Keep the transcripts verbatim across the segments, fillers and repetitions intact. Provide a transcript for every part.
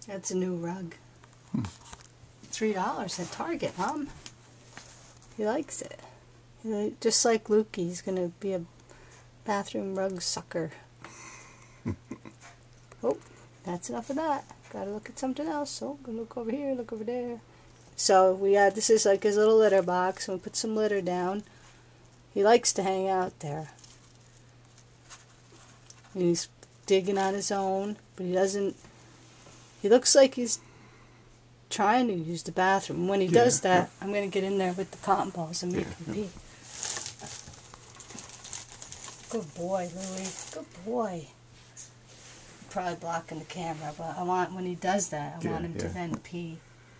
That's a new rug. Hmm. Three dollars at Target, Mom. He likes it. He, just like Luke, he's gonna be a bathroom rug sucker. Oh, that's enough of that. Gotta look at something else. Oh, gonna look over here, look over there. So we got, this is like his little litter box. We'll put some litter down. He likes to hang out there. And he's digging on his own, but he doesn't, he looks like he's trying to use the bathroom. When he yeah, does that, yeah. I'm going to get in there with the cotton balls and make yeah, him pee. Good boy, Louie. Good boy. Probably blocking the camera, but I want, when he does that, I yeah, want him yeah. to then pee.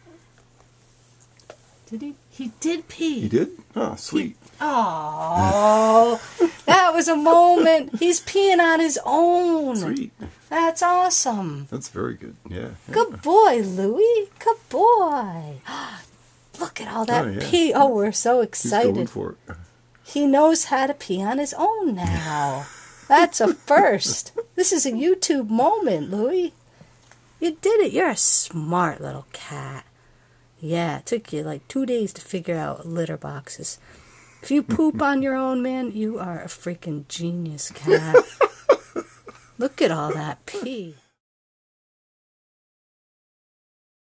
Did he? He did pee. He did? Oh, sweet. Oh, that was a moment. He's peeing on his own. Sweet. That's awesome. That's very good. Yeah. yeah. Good boy, Louie. Good boy. Look at all that oh, yeah. pee. Oh, we're so excited. He's going for it. He knows how to pee on his own now. That's a first. This is a YouTube moment, Louie. You did it. You're a smart little cat. Yeah, it took you like two days to figure out litter boxes. If you poop on your own, man, you are a freaking genius cat. Look at all that pee.